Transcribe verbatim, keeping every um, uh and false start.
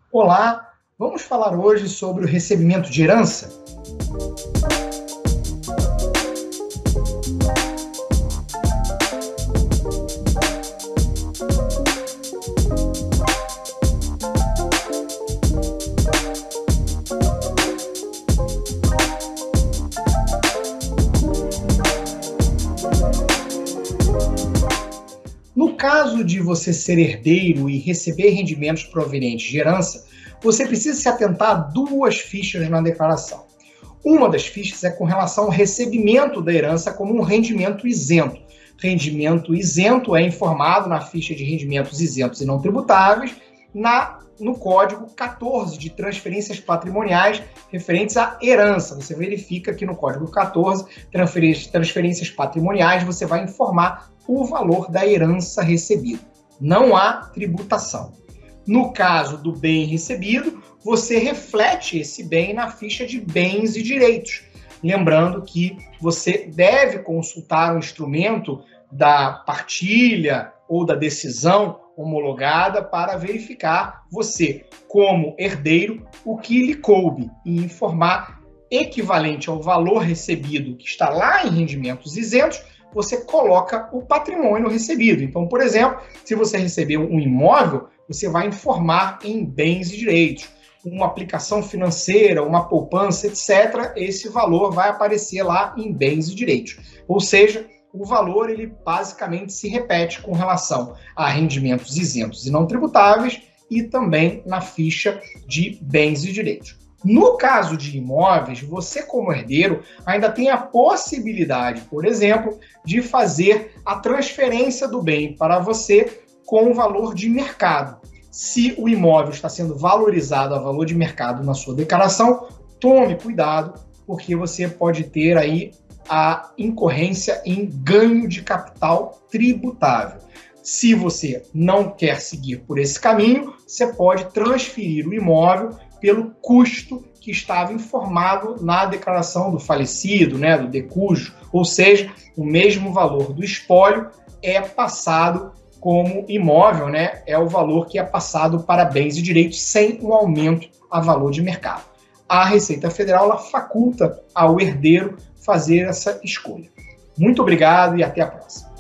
Olá, vamos falar hoje sobre o recebimento de herança? No caso de você ser herdeiro e receber rendimentos provenientes de herança, você precisa se atentar a duas fichas na declaração. Uma das fichas é com relação ao recebimento da herança como um rendimento isento. Rendimento isento é informado na ficha de rendimentos isentos e não tributáveis, na, no código quatorze de transferências patrimoniais referentes à herança. Você verifica que no código quatorze, transferências patrimoniais, você vai informar o valor da herança recebida. Não há tributação. No caso do bem recebido, você reflete esse bem na ficha de bens e direitos. Lembrando que você deve consultar o instrumento da partilha ou da decisão homologada para verificar você, como herdeiro, o que lhe coube e informar equivalente ao valor recebido que está lá em rendimentos isentos, você coloca o patrimônio recebido. Então, por exemplo, se você recebeu um imóvel, você vai informar em bens e direitos. Uma aplicação financeira, uma poupança, etcétera, esse valor vai aparecer lá em bens e direitos. Ou seja, o valor ele basicamente se repete com relação a rendimentos isentos e não tributáveis e também na ficha de bens e direitos. No caso de imóveis, você como herdeiro ainda tem a possibilidade, por exemplo, de fazer a transferência do bem para você com o valor de mercado. Se o imóvel está sendo valorizado a valor de mercado na sua declaração, tome cuidado, porque você pode ter aí a incorrência em ganho de capital tributável. Se você não quer seguir por esse caminho, você pode transferir o imóvel pelo custo que estava informado na declaração do falecido, né, do decujo, ou seja, o mesmo valor do espólio é passado como imóvel, né, é o valor que é passado para bens e direitos sem um aumento a valor de mercado. A Receita Federal ela faculta ao herdeiro fazer essa escolha. Muito obrigado e até a próxima.